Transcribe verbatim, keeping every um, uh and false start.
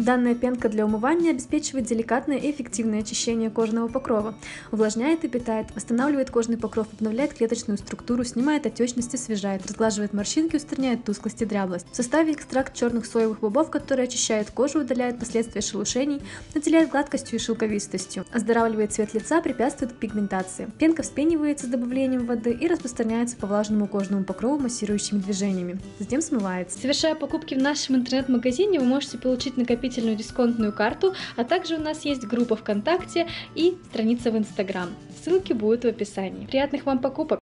Данная пенка для умывания обеспечивает деликатное и эффективное очищение кожного покрова, увлажняет и питает, восстанавливает кожный покров, обновляет клеточную структуру, снимает отечность и освежает, разглаживает морщинки, устраняет тусклость и дряблость. В составе экстракт черных соевых бобов, который очищает кожу, удаляет последствия шелушений, наделяет гладкостью и шелковистостью, оздоравливает цвет лица, препятствует пигментации. Пенка вспенивается с добавлением воды и распространяется по влажному кожному покрову массирующими движениями. Затем смывается. Совершая покупки в нашем интернет-магазине, вы можете получить накопительную дисконтную карту, а также у нас есть группа ВКонтакте и страница в Инстаграм. Ссылки будут в описании. Приятных вам покупок!